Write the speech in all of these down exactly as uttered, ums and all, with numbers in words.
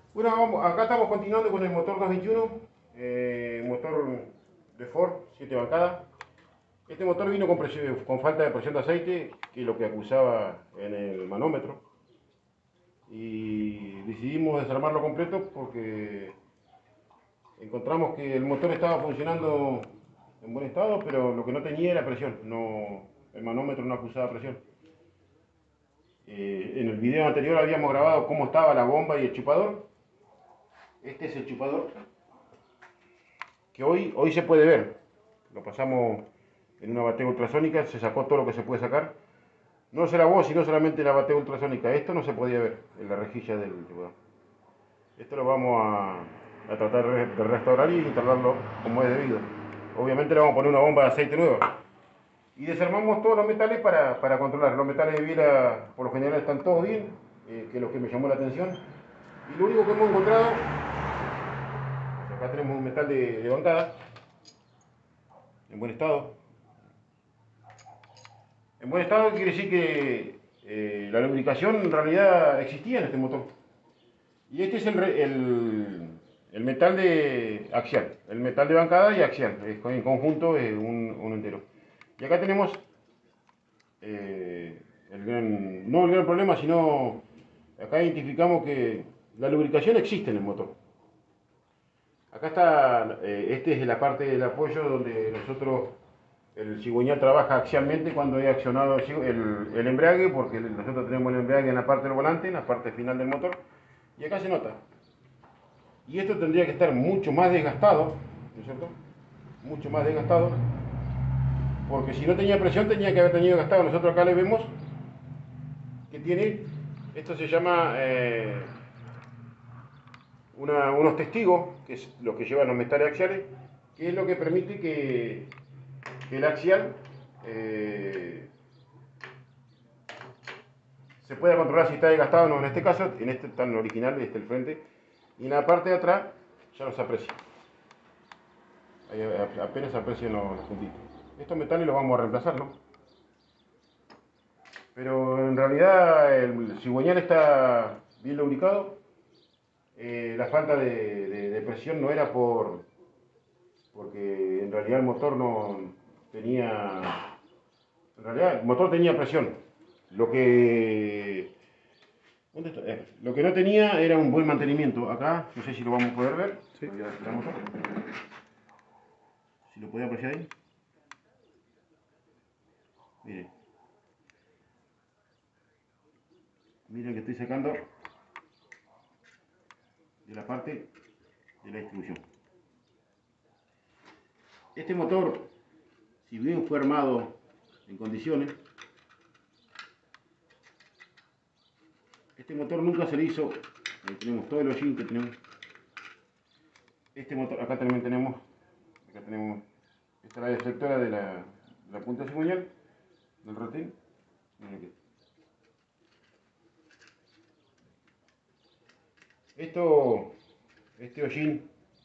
Bueno, vamos- acá estamos continuando con el motor doscientos veintiuno, eh, motor de Ford, siete bancadas. Este motor vino con, presión- con falta de presión de aceite, que es lo que acusaba en el manómetro. Y decidimos desarmarlo completo porque encontramos que el motor estaba funcionando en buen estado, pero lo que no tenía era presión. No, el manómetro no acusaba presión. Eh, en el video anterior habíamos grabado cómo estaba la bomba y el chupador. Este es el chupador que hoy, hoy se puede ver. Lo pasamos en una batea ultrasónica, se sacó todo lo que se puede sacar. No se lavó, sino solamente la batea ultrasónica. Esto no se podía ver en la rejilla del chupador. Esto lo vamos a, a tratar de restaurar y instalarlo como es debido. Obviamente le vamos a poner una bomba de aceite nueva. Y desarmamos todos los metales para, para controlar. Los metales de biela por lo general están todos bien, eh, que es lo que me llamó la atención. Y lo único que hemos encontrado, acá tenemos un metal de, de bancada, en buen estado. En buen estado quiere decir que eh, la lubricación en realidad existía en este motor. Y este es el, el, el metal de axial, el metal de bancada y axial, en conjunto es un, un entero. Y acá tenemos eh, el gran, no el gran problema, sino acá identificamos que la lubricación existe en el motor. Acá está, eh, este es la parte del apoyo donde nosotros, el cigüeñal trabaja axialmente cuando he accionado el, el embrague, porque nosotros tenemos el embrague en la parte del volante, en la parte final del motor, y acá se nota. Y esto tendría que estar mucho más desgastado, ¿no es cierto? Mucho más desgastado, porque si no tenía presión tenía que haber tenido gastado. Nosotros acá le vemos que tiene, esto se llama eh, una, unos testigos, que es lo que llevan los metales axiales, que es lo que permite que, que el axial eh, se pueda controlar si está desgastado o no. En este caso, en este tan original, este el frente, y en la parte de atrás ya no se aprecia. Ahí apenas se aprecian los, los puntitos. Estos metales los vamos a reemplazar, ¿no? Pero en realidad el cigüeñal está bien lubricado. Eh, la falta de, de, de presión no era por porque en realidad el motor no tenía, en realidad el motor tenía presión. Lo que, ¿dónde está? Eh, lo que no tenía era un buen mantenimiento. Acá, no sé si lo vamos a poder ver. Sí. Si lo podía apreciar ahí. Mire, miren que estoy sacando de la parte de la distribución. Este motor, si bien fue armado en condiciones, este motor nunca se le hizo, ahí tenemos todo el hollín que tenemos. Este motor, acá también tenemos, acá tenemos, esta es la deflectora de la, de la punta cigüeñal, del retén. Miren aquí. Esto, este hollín,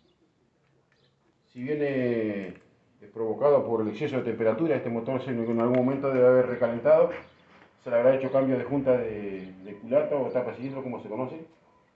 si viene es provocado por el exceso de temperatura, este motor se, en algún momento debe haber recalentado, se le habrá hecho cambio de junta de, de culata o tapa cilindro, como se conoce,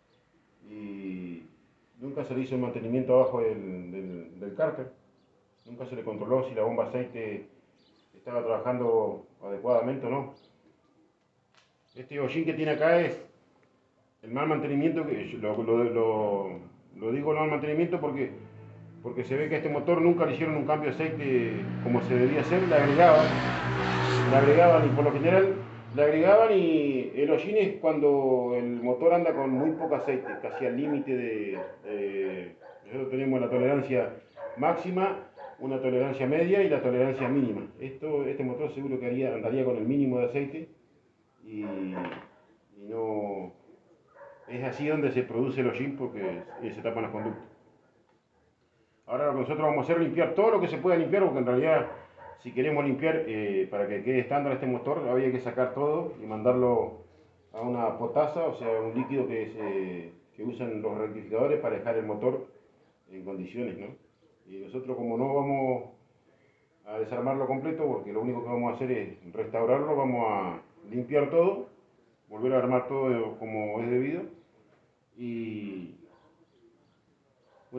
y nunca se le hizo el mantenimiento abajo del, del, del cárter, nunca se le controló si la bomba de aceite estaba trabajando adecuadamente o no. Este hollín que tiene acá es el mal mantenimiento, que lo, lo, lo, lo digo el mal mantenimiento porque, porque se ve que a este motor nunca le hicieron un cambio de aceite como se debía hacer, le agregaban, le agregaban y por lo general le agregaban y el hollín es cuando el motor anda con muy poco aceite, casi al límite de, de... Nosotros tenemos la tolerancia máxima, una tolerancia media y la tolerancia mínima. Esto, este motor seguro que haría, andaría con el mínimo de aceite y, y no... Es así donde se produce el hollín porque se tapan los conductos. Ahora lo que nosotros vamos a hacer es limpiar todo lo que se pueda limpiar, porque en realidad si queremos limpiar eh, para que quede estándar este motor, había que sacar todo y mandarlo a una potasa, o sea, un líquido que, se, que usan los rectificadores para dejar el motor en condiciones, ¿no? Y nosotros como no vamos a desarmarlo completo, porque lo único que vamos a hacer es restaurarlo, vamos a limpiar todo, volver a armar todo como es debido y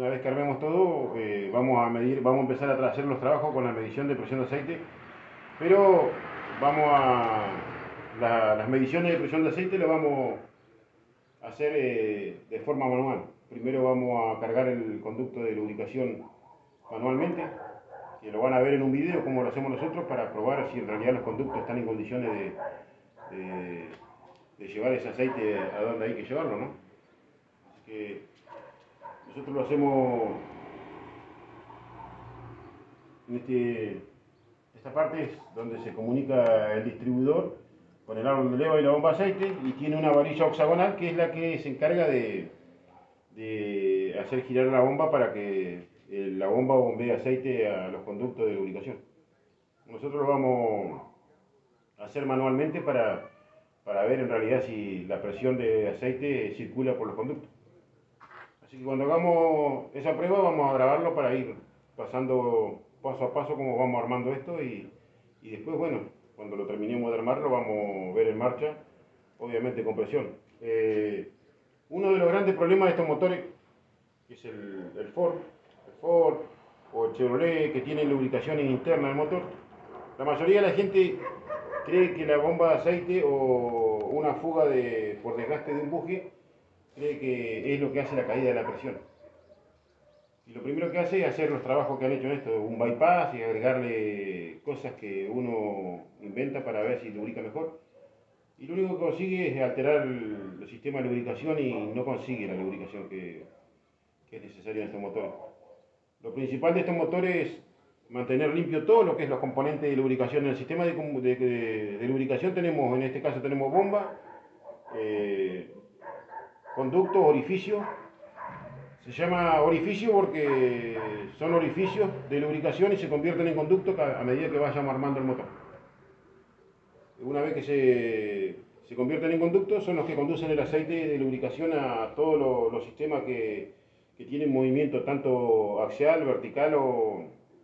vez que armemos todo, eh, vamos a medir, vamos a empezar a hacer los trabajos con la medición de presión de aceite, pero vamos a, la, las mediciones de presión de aceite las vamos a hacer eh, de forma manual. Primero vamos a cargar el conducto de lubricación manualmente, que lo van a ver en un video como lo hacemos nosotros para probar si en realidad los conductos están en condiciones de, de, de llevar ese aceite a donde hay que llevarlo, ¿no? Así que nosotros lo hacemos en este, esta parte es donde se comunica el distribuidor con el árbol de leva y la bomba de aceite, y tiene una varilla hexagonal que es la que se encarga de, de hacer girar la bomba para que la bomba bombee aceite a los conductos de lubricación. Nosotros lo vamos a hacer manualmente para, para ver en realidad si la presión de aceite circula por los conductos. Así que cuando hagamos esa prueba vamos a grabarlo para ir pasando paso a paso cómo vamos armando esto, y, y después, bueno, cuando lo terminemos de armarlo vamos a ver en marcha, obviamente con presión. Eh, uno de los grandes problemas de estos motores es el, el Ford, el Ford o el Chevrolet, que tienen lubricaciones internas del motor. La mayoría de la gente cree que la bomba de aceite o una fuga de, por desgaste de un buje, cree que es lo que hace la caída de la presión. Y lo primero que hace es hacer los trabajos que han hecho en esto, un bypass y agregarle cosas que uno inventa para ver si lubrica mejor. Y lo único que consigue es alterar el, el sistema de lubricación y no consigue la lubricación que, que es necesaria en estos motores. Lo principal de estos motores es mantener limpio todo lo que es los componentes de lubricación. En el sistema de, de, de, de lubricación tenemos, en este caso tenemos bomba, eh, conductos, orificios. Se llama orificio porque son orificios de lubricación y se convierten en conductos a medida que vayamos armando el motor. Una vez que se, se convierten en conductos, son los que conducen el aceite de lubricación a todos los, los sistemas que, que tienen movimiento tanto axial, vertical o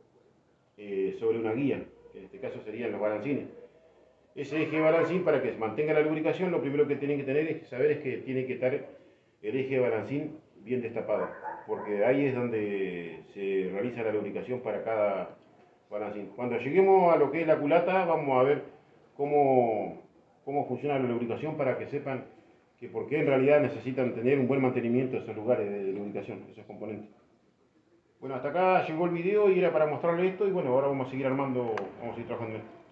eh, sobre una guía, que en este caso serían los balancines. Ese eje de balancín, para que se mantenga la lubricación, lo primero que tienen que tener es saber es que tiene que estar el eje de balancín bien destapado, porque ahí es donde se realiza la lubricación para cada balancín. Cuando lleguemos a lo que es la culata, vamos a ver cómo, cómo funciona la lubricación, para que sepan que por qué en realidad necesitan tener un buen mantenimiento de esos lugares de lubricación, esos componentes. Bueno, hasta acá llegó el video y era para mostrarles esto, y bueno, ahora vamos a seguir armando, vamos a seguir trabajando en esto.